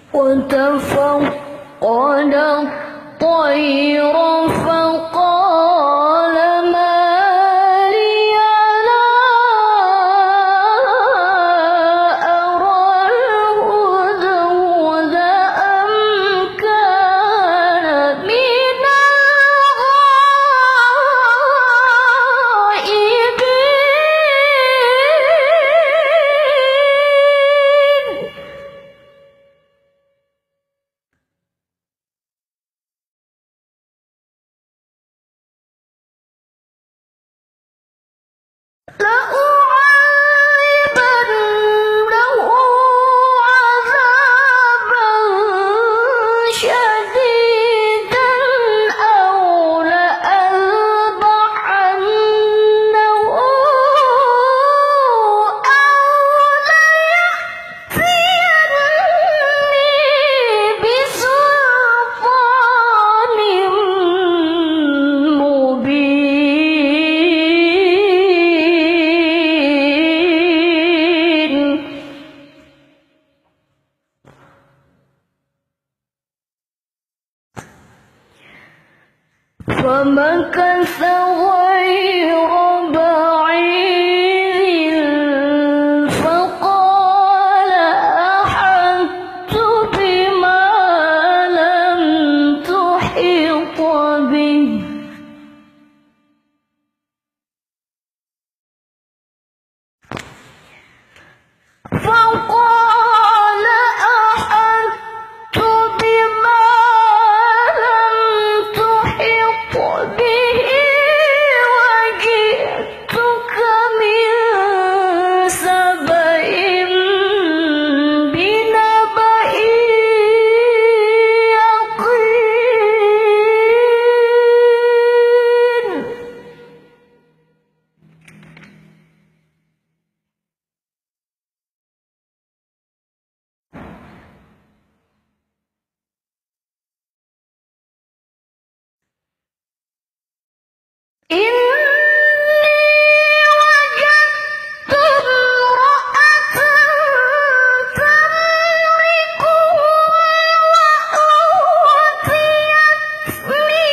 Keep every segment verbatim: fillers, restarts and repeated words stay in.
وتفقد الطير فقال ما لي لا أرى الهدهد أم كان من الغائبين. لأعذبنه عذابا شديدا أو لأذبحنه أو ليأتيني بسلطان مبين. فمكث غير بعيد فقال أحطت بما لم تحط به فقال أحطت بما لم تحط به وجئتك من سبأ بنبأ يقين. إني وجدت امرأة تملكهم وأوتيت من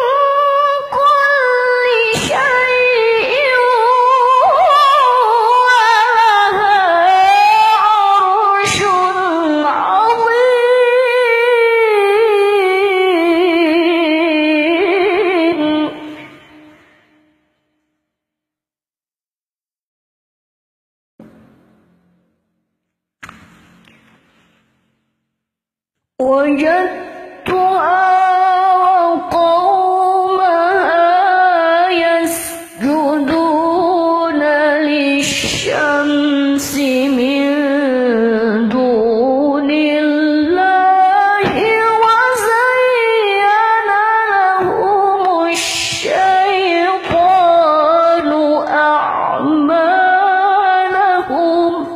كل شيء ولها عرش عظيم. وجدتها وقومها يسجدون للشمس من دون الله وزين لهم الشيطان أعمالهم.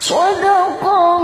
صدق